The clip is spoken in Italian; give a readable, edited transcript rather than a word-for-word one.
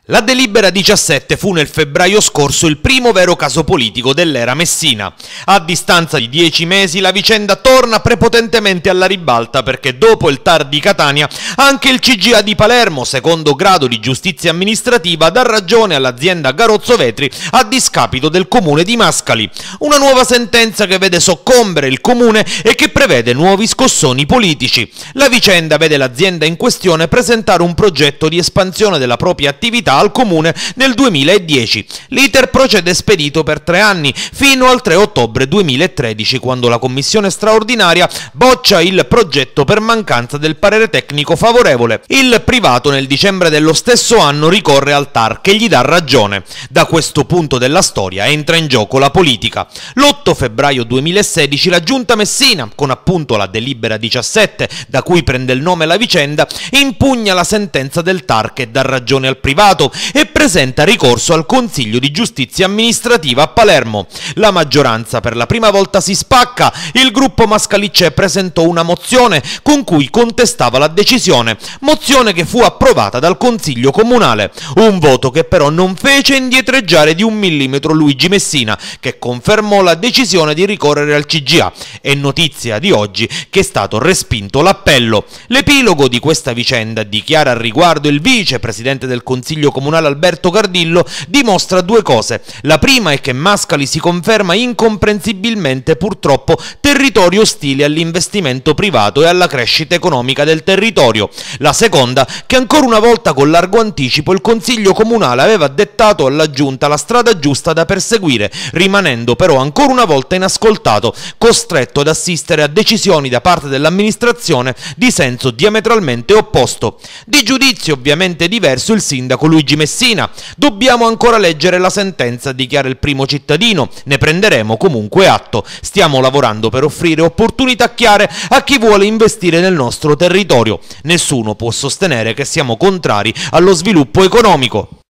La delibera 17 fu nel febbraio scorso il primo vero caso politico dell'era Messina. A distanza di 10 mesi la vicenda torna prepotentemente alla ribalta perché dopo il TAR di Catania anche il CGA di Palermo, secondo grado di giustizia amministrativa, dà ragione all'azienda Garozzo Vetri a discapito del comune di Mascali. Una nuova sentenza che vede soccombere il comune e che prevede nuovi scossoni politici. La vicenda vede l'azienda in questione presentare un progetto di espansione della propria attività al comune nel 2010. L'iter procede spedito per 3 anni, fino al 3 ottobre 2013, quando la commissione straordinaria boccia il progetto per mancanza del parere tecnico favorevole. Il privato nel dicembre dello stesso anno ricorre al TAR che gli dà ragione. Da questo punto della storia entra in gioco la politica. L'8 febbraio 2016 la giunta Messina, con appunto la delibera 17 da cui prende il nome la vicenda, impugna la sentenza del TAR che dà ragione al privato e presenta ricorso al Consiglio di Giustizia Amministrativa a Palermo. La maggioranza per la prima volta si spacca, il gruppo Mascalicce presentò una mozione con cui contestava la decisione, mozione che fu approvata dal Consiglio Comunale, un voto che però non fece indietreggiare di 1 millimetro Luigi Messina, che confermò la decisione di ricorrere al CGA. È notizia di oggi che è stato respinto l'appello. L'epilogo di questa vicenda, dichiara al riguardo il vicepresidente del Consiglio Comunale Alberto Cardillo, dimostra 2 cose. La prima è che Mascali si conferma incomprensibilmente purtroppo territorio ostile all'investimento privato e alla crescita economica del territorio. La seconda, che ancora una volta con largo anticipo il Consiglio Comunale aveva dettato alla Giunta la strada giusta da perseguire, rimanendo però ancora una volta inascoltato, costretto ad assistere a decisioni da parte dell'amministrazione di senso diametralmente opposto. Di giudizio ovviamente diverso il sindaco Luigi Messina. Dobbiamo ancora leggere la sentenza, dichiara il primo cittadino, ne prenderemo comunque atto. Stiamo lavorando per offrire opportunità chiare a chi vuole investire nel nostro territorio. Nessuno può sostenere che siamo contrari allo sviluppo economico.